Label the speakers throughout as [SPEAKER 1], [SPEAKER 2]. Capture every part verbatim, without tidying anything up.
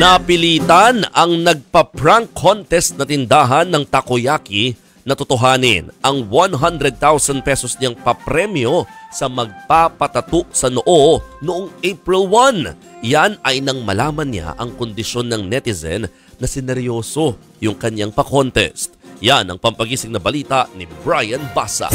[SPEAKER 1] Napilitan ang nagpa-prank contest na tindahan ng takoyaki na tutuhanin ang one hundred thousand pesos niyang papremyo sa magpapatato sa noo noong April first. Yan ay nang malaman niya ang kondisyon ng netizen na sineryoso yung kanyang pa-contest. Yan ang pampagising na balita ni Brian Basa.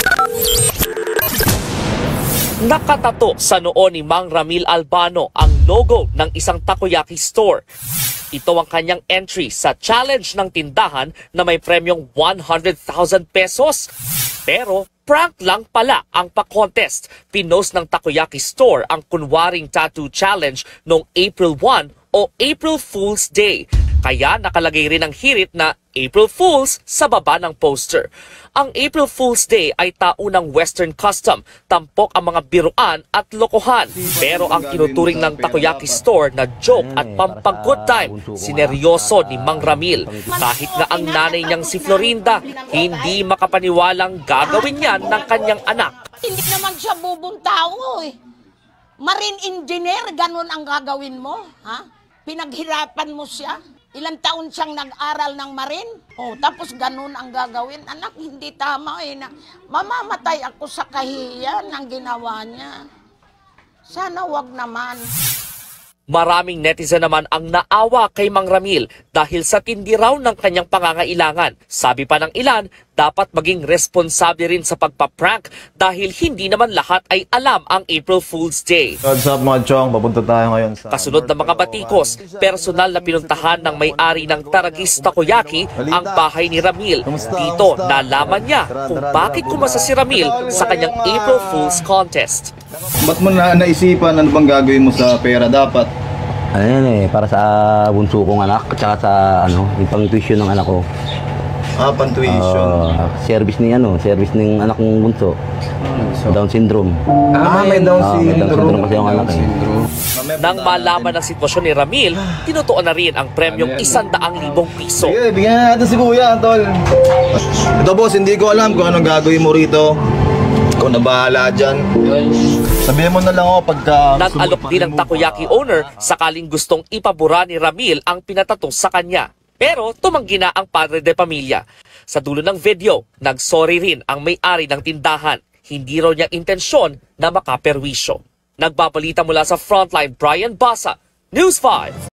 [SPEAKER 2] Nakatato sa noo ni Mang Ramil Albano ang logo ng isang takoyaki store. Ito ang kanyang entry sa challenge ng tindahan na may premyong one hundred thousand pesos. Pero prank lang pala ang pa-contest. Pinost ng takoyaki store ang kunwaring tattoo challenge noong April first o April Fool's Day. Kaya nakalagay rin ang hirit na April Fools sa baba ng poster. Ang April Fool's Day ay taunang Western custom, tampok ang mga biruan at lokohan. Pero ang tinuturing ng takoyaki store na joke at pampag-good time, sineryoso ni Mang Ramil. Kahit na ang nanay niyang si Florinda, hindi makapaniwalang gagawin yan ng kanyang anak.
[SPEAKER 3] Hindi naman siya bubong tao eh. Marine engineer, ganun ang gagawin mo, ha? Pinaghirapan mo siya. Ilang taon siyang nag-aral ng marine. Oh, tapos ganun ang gagawin. Anak, hindi tama eh. Na, mamamatay ako sa kahiyan ng ginawa niya. Sana wag naman.
[SPEAKER 2] Maraming netizen naman ang naawa kay Mang Ramil dahil sa tindi raw ng kanyang pangangailangan. Sabi pa ng ilan, dapat maging responsable rin sa pagpa-prank dahil hindi naman lahat ay alam ang April Fool's Day.
[SPEAKER 4] What's up mga chong? Papunta tayo ngayon sa...
[SPEAKER 2] Kasunod ng mga batikos, personal na pinuntahan ng may-ari ng Taragis Takoyaki ang bahay ni Ramil. Dito nalaman niya kung bakit kumasa si Ramil sa kanyang April Fool's contest.
[SPEAKER 4] Ba't mo na naisipan ano bang gagawin mo sa pera dapat?
[SPEAKER 5] Ano yan eh, para sa bunso kong anak at saka sa ano, yung pang-tuition ng anak ko.
[SPEAKER 4] Ah, pang-tuition.
[SPEAKER 5] Uh, service ni ano, service ng anak kong bunso. So, Down syndrome.
[SPEAKER 4] Ah, may Down
[SPEAKER 5] uh,
[SPEAKER 4] syndrome.
[SPEAKER 5] May Down syndrome kasi yung anak eh.
[SPEAKER 2] Nang malaman ang sitwasyon ni Ramil, tinutuon na rin ang premyong isandaang libong piso.
[SPEAKER 4] Sige, bigyan na natin si Kuya, tol. Ito boss, hindi ko alam kung anong gagawin mo rito. Ikaw na bahala dyan. Sabihin mo na lang ako pagka...
[SPEAKER 2] Nag-alok din ang takoyaki owner sakaling gustong ipabura ni Ramil ang pinatato sa kanya. Pero tumanggi na ang padre de pamilya. Sa dulo ng video, nagsorry rin ang may-ari ng tindahan. Hindi raw niya intensyon na makaperwisyo. Nagbabalita mula sa Frontline, Brian Basa, News five.